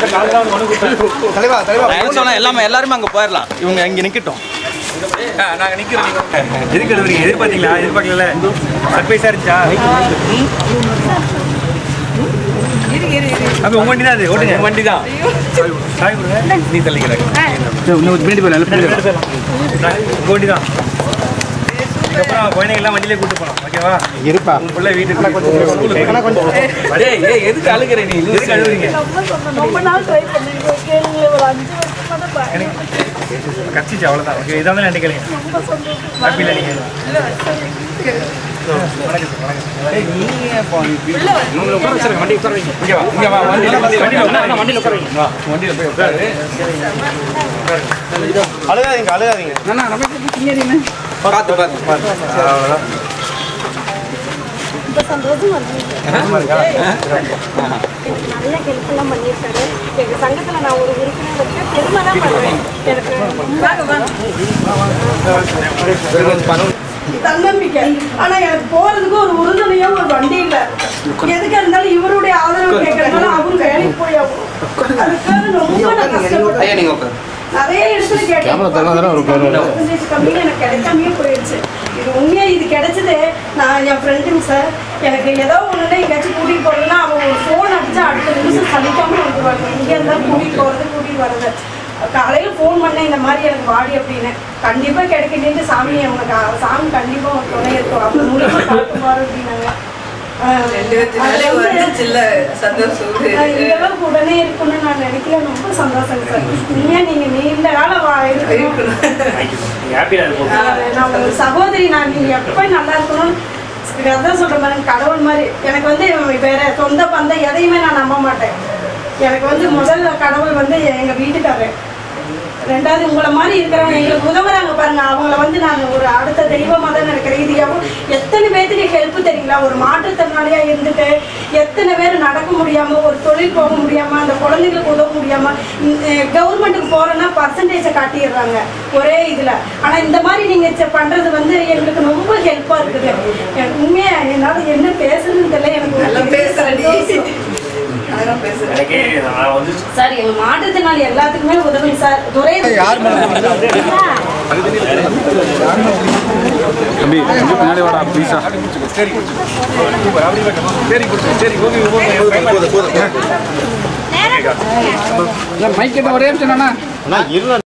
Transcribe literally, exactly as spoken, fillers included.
தலைவா தலைவா சொன்னா எல்லாமே எல்லாருமே அங்கே போயிடலாம். இவங்க இங்கே நிற்கட்டும். நாங்கள் நிற்கிறோம். எதுக்கு எழுதுறீங்க? எதிர்பார்த்தீங்களா? எதிர்பார்க்கல. சர்ப்ரைஸாக இருந்துச்சா? அப்போ உங்க வண்டி தான் அது. ஓட்டுங்க. வண்டி தான். சாய் கொடுங்க. நீ தள்ளிக்கிறாங்க. இன்னும் பின்னாடி போயிடலாம். உங்க வண்டி தான். இதுக்கப்புறம் குழந்தைங்கள்லாம் வண்டியிலே கூட்டு போகலாம். ஓகேவா? இருப்பா உள்ள வீட்டுக்கு கொஞ்சம் எதுக்கு அழுகிற நீ? எதுக்கு அழுகுறீங்க? கட்சிச்சு அவ்வளோதான். ஓகே இதான் தான் நினைக்கிறீங்க. ஹாப்பி இல்லை நீங்கள்? அழுகாதீங்க அழுகாதீங்க பார்த்து பார்த்து பார்த்து அவ்வளோதான். ரொம்ப சந்தோஷமா இருக்கு. நல்ல ஹெல்ப்லாம் பண்ணியிருக்காரு. எங்க சங்கத்துல நான் ஒரு உறுப்பினர் வச்சு பெருமை தான் பண்ணுவேன். எனக்கு தன்னம்பிக்கை. ஆனா எனக்கு போறதுக்கு ஒரு உறுதுணையா ஒரு வண்டி இல்ல. எதுக்கு இருந்தாலும் இவருடைய ஆதரவு கேட்கறதுனால அவரு வேலைக்கு போய் அதுக்காக ரொம்ப நான் கஷ்டப்பட்டேன். நிறைய இடத்துல கேட்டேன். எனக்கு கிடைக்காமே போயிடுச்சு. இது உண்மையா இது கிடைச்சது. நான் என் ஃப்ரெண்டுங்க சார் எனக்கு ஏதோ ஒண்ணுன்னா எங்கேயாச்சும் கூட்டிட்டு போறதுன்னா அவங்க ஒரு ஃபோன் அடிச்சா அடுத்த நிமிஷம் சலிக்காம வந்துடுவாங்க. இங்கே இருந்தாலும் கூட்டிட்டு போறது கூட்டிட்டு வர்றது. காலையில் ஃபோன் பண்ணேன் இந்த மாதிரி எனக்கு வாடி அப்படின்னு. கண்டிப்பாக கிடைக்கிட்டு சாமி அவங்க சாமி கண்டிப்பாக ஒரு துணை இருக்கும். அவங்க மூலமாக காட்டுவார் அப்படின்னாங்க. இதெல்லாம் உடனே இருக்குன்னு நான் நினைக்கல. ரொம்ப சந்தோஷம் சார். உண்மையாக நீங்கள் நீண்ட காலம் நான் ஒரு சகோதரி. நான் நீங்கள் எப்போ நல்லா இருக்கணும் அதான் சொல்கிற மாதிரி கடவுள் மாதிரி. எனக்கு வந்து வேற சொந்த பந்தம் எதையுமே நான் நம்ப மாட்டேன். எனக்கு வந்து முதல்ல கடவுள் வந்து எங்கள் வீட்டுக்காரர். ரெண்டாவது உங்களை மாதிரி இருக்கிறவங்க எங்களுக்கு உதவுறாங்க பாருங்க. அவங்கள வந்து நான் ஒரு அடுத்த தெய்வமாக தான் நினைக்கிறேன். இது எவ்வளோ எத்தனை பேருக்கு ஹெல்ப் தெரியுங்களா? ஒரு மாற்றுத்திறனாளியாக இருந்துட்டு எத்தனை பேர் நடக்க முடியாமல் ஒரு தொழில் போக முடியாமல் அந்த குழந்தைங்களுக்கு உதவ முடியாமல் கவர்மெண்ட்டுக்கு போகிறோன்னா பர்சன்டேஜை காட்டிடுறாங்க ஒரே இதில். ஆனால் இந்த மாதிரி நீங்கள் பண்ணுறது வந்து எங்களுக்கு ரொம்ப ஹெல்ப்பாக இருக்குது. எனக்கு உண்மையாக என்னால் என்ன பேசுறதுன்னு தெரியல. எனக்கு நல்லா பேசுகிறேன் சார். எங்க மாற்றுத்திறனாளி எல்லாத்துக்குமே உதவுங்க சார். துறை மைக் ஒரே நிமிஷம்